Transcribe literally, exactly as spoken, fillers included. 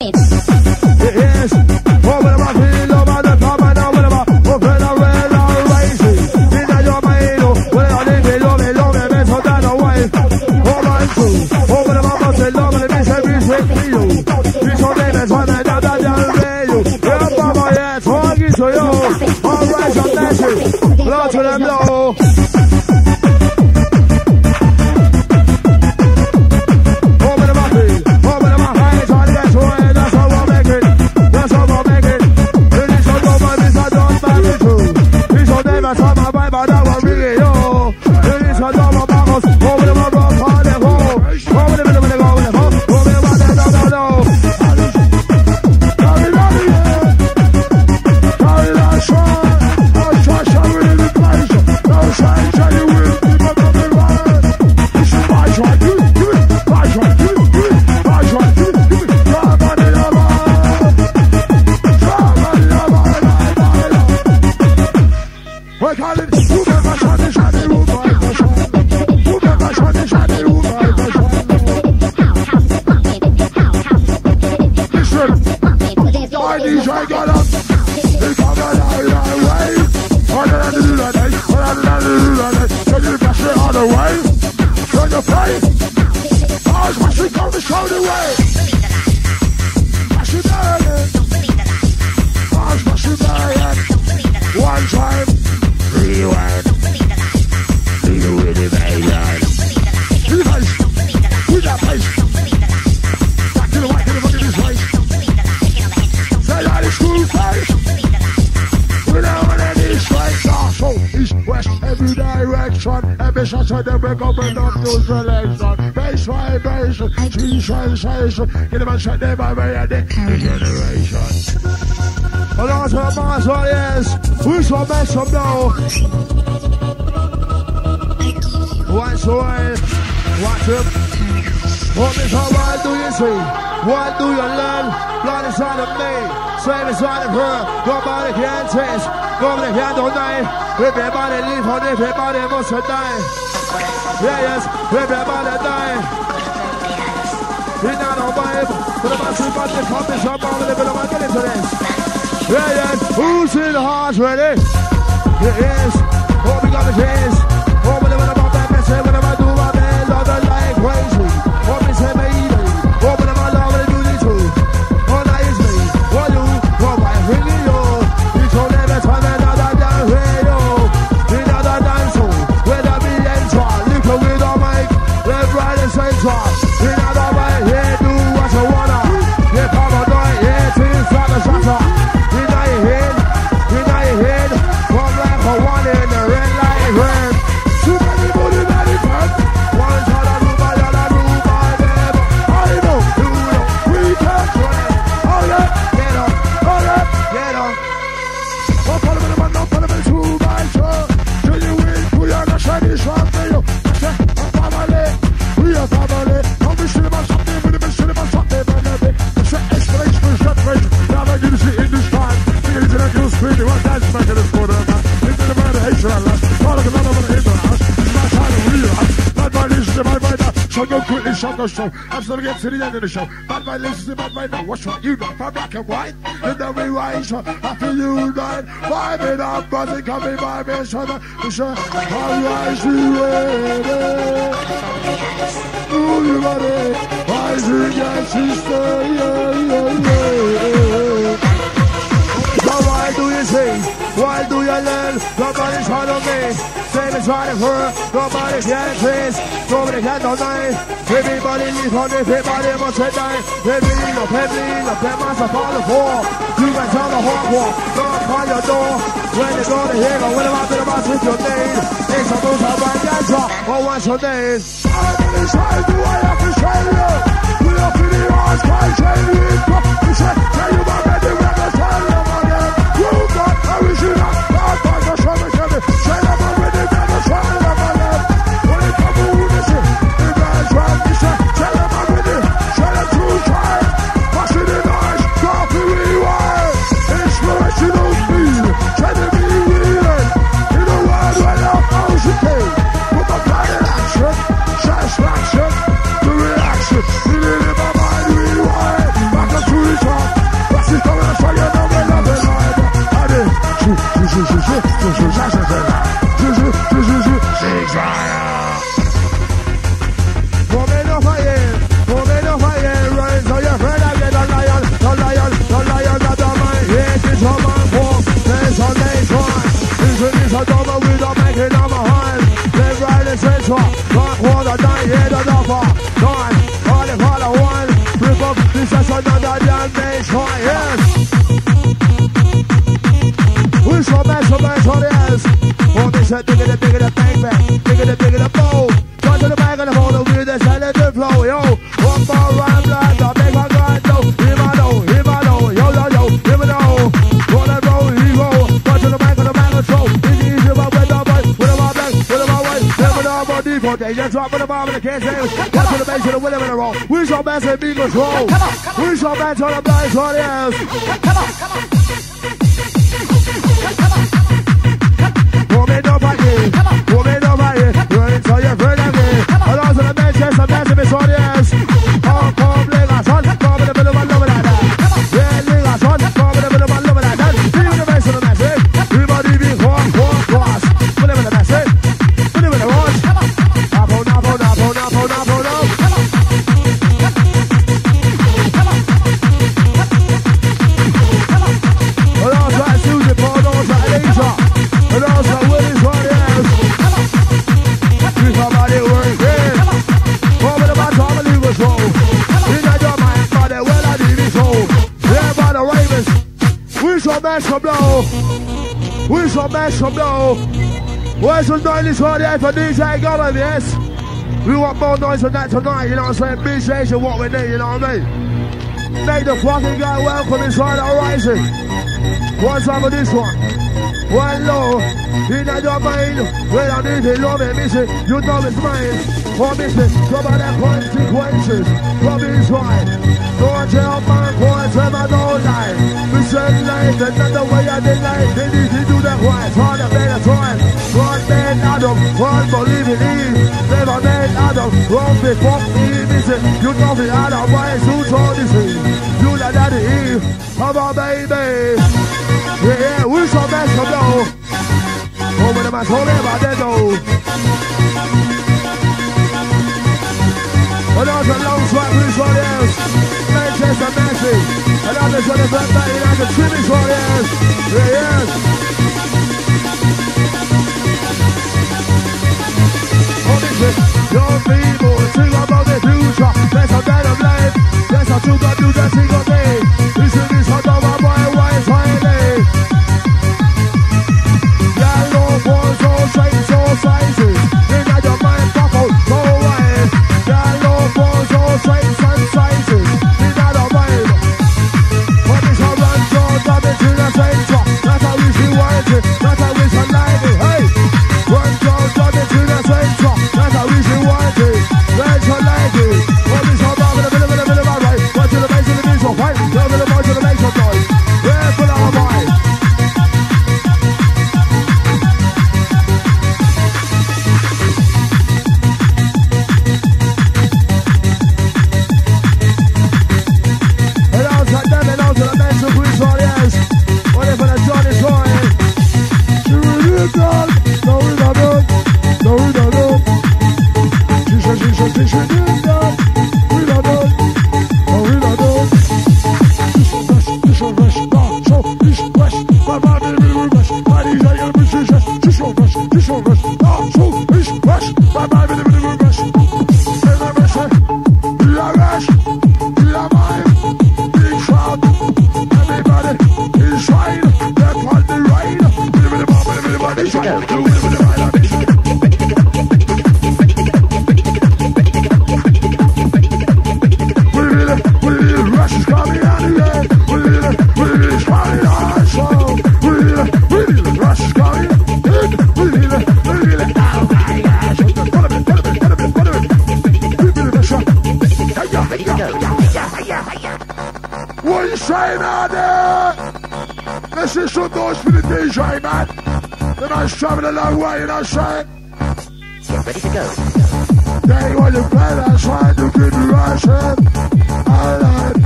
Yes, over the mountain, over the top, and over the bar, over the rail, all racing. In the your mind, where I live, love me, love me, best for that away. Over and through, over the mountain, love me, best for this way for you. This one, baby, one, and that, that, that, you. Yeah, Papa, yeah, talking to you. All right, so that's it. Lord to them, though. Get them and shut them by way of the generation. Well, that's what my son is. Who's what mess up now? Watch away. Watch him. What is how what do you see? What do you learn? Blood inside of me. Same inside of her. Nobody can taste. Nobody can deny. Everybody live on everybody must die. Yeah, yes. Everybody die. We're not on vibe, but I'm actually about to come this up on the level of my getting to this. Yeah, yes, who's in the heart ready? Yes, oh, we got the case. Oh, we live in about that mess, whenever I do my best, love it like crazy. Oh, we say, baby, oh, whenever I love it, do this too. Oh, that is me, oh, you, oh, my really, yo. We told them it's on another damn radio. Another dance hall, where the be enter. Look at with our mic, left, right, and center. Another way. Yeah, do what you wanna. Yeah, Papa Doy, yeah, team father shopper. You know your head, you know your head. One life for one in the red light red. Too many booty, many fun. One shot of Ruba, y'all are Ruba, them. I know, you know, we can't try. Oh yeah, get up, oh yeah, get up. Oh, follow me, man, don't follow me too much. Do you win? Do you have a shiny shot for you? Say, I'm family, we are family. Don't be shitty about something. Now you see in this time, we need to let you scream. What that's back in the corner, man. Into the man, hatred and lust. All of the other one in the house. It's my time to realize. Bad mind is the bad mind now. So go quickly, shut the show. I'm still getting to the end of the show. Bad mind is the bad mind now. What's what you got? From black and white. In the rewind, after you died. Vibing up, buzzing, coming by me. So the show. All rise, you ready? Ooh, you ready? Rising, yes, sister, yeah, yeah, yeah. So why do you sing? Why do you learn? Nobody's hard on me. Same as right of her. Nobody can trace. Nobody can deny. Everybody live on everybody must die. Everybody up, everybody up, that must have fallen for. You can tell the hard war. Knock on your door. When you go to here, go when I'm out to the boss with your name. It's a move out by dancer. Oh, what's your name? I'm inside, do I have to say you? We are for the arts, can't say you. We say, tell you about that, we're going to tell you again. You got original, God, God, God, show me, show me. Say them already, we're going to tell them again. When it comes to who this is, the guys right, we say, tell them already. Say them true time. Passing the noise, coffee rewind. Inspirational speed, tell them be real. In the world where love knows the king. Put the plan in action, satisfaction, the reaction. We need in my mind, rewind. bigger the bigger the bowl. Got to the bag and the hold over the silent flow, yo. One more round, blind, I make my grind, yo. Here I know, here I know, yo, yo, yo, here I know. Roll and roll, hero. Got to the bag and the bag and throw. Easy, easy, my way, my way, with my black, with my white. Never know about default, they just drop in the bomb and the can't say it. Got to the base of the winner in a row. We shall bass and be control. We shall bass on the blind, so it is. Come on, come on. Woman, nobody. Woman, nobody. You're into your friend of me. And also the Manchester massive is on the ass. Oh, come, nigga, son. Come in the middle of my love like that. Yeah, nigga, son. Come in the middle of my love like that. Leave the rest of the massive. Everybody be cross, cross, cross. Whatever the massive. Whatever the rush. Up, on, up, on, up, on, up, on, up, on, up. And also I Susie, Paul, also I Asia. And also Willis on the ass. You somebody working. Come in the back, come and leave us roll. You got your mind, but they will not leave it so. Yeah, by the Ravens. We shall mash some blow. We shall mash some blow. Where's the noise on the air for D J Gollum, yes? We want more noise than that tonight, you know what I'm saying? Appreciation what we need, you know what I mean? Make the fucking guy welcome inside our rising. One time for this one. One low, in your mind. When I need it, love it, miss it. You know it's mine. For miss it, come on the consequences. Come inside. Don't tell my boys when I don't lie. We said life, another way I did life. They need to do that right. Hard to better time. One man Adam, one believe in Eve. Never man Adam, wrong before Eve. Miss it, you know me Adam, why is who told this Eve? You like daddy Eve. Come on, baby. Yeah, yeah, we shall mess up though. Oh, when I'm told about that though. And also long swap, we shall yes. Manchester Messi. And others on the front back, and I'm the Trimmy shall yes. Yeah, yes. Oh, this is young people, sing about the future. That's how that of life. That's how you got to do that single day. This is this hot of my boy, white Friday. Yellow boys, all shapes, all sizes. You got your mind coupled, go away. Yellow boys, all shapes and sizes. You got your mind. But it's a run, so drop it to the center. That's how we see want it. That's how we see like it. Hey, run, so drop it to the center. That's how we see want it. That's how like it. But it's a run, in the middle, in the middle of our right. One to the base of the visual, right? Down to the bottom of the base of noise. Yeah, full of our mind. What you saying out there? This is some noise for the D J, man. The man's traveling a long way, you know what I'm saying? Get ready to go. They want to play that side to keep you rising. I like